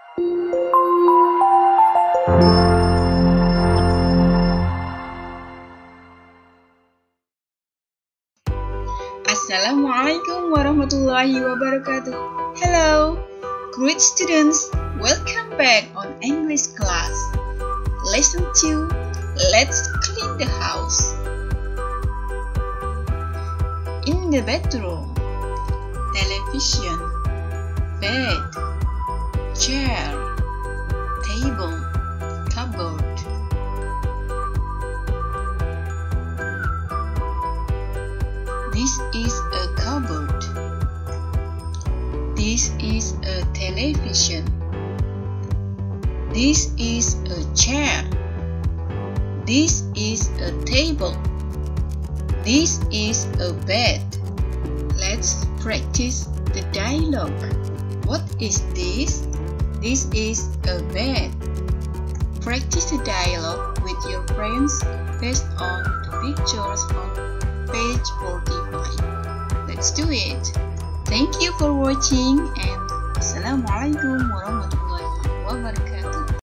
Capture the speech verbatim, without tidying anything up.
Assalamualaikum warahmatullahi wabarakatuh. Hello, great students. Welcome back on English class. Lesson two. Let's clean the house. In the bedroom, television, bed, chair, table, cupboard. This is a cupboard. This is a television. This is a chair. This is a table. This is a bed. Let's practice the dialogue. What is this? This is a bed. Practice the dialogue with your friends based on the pictures on page forty-five. Let's do it. Thank you for watching and Assalamualaikum warahmatullahi wabarakatuh.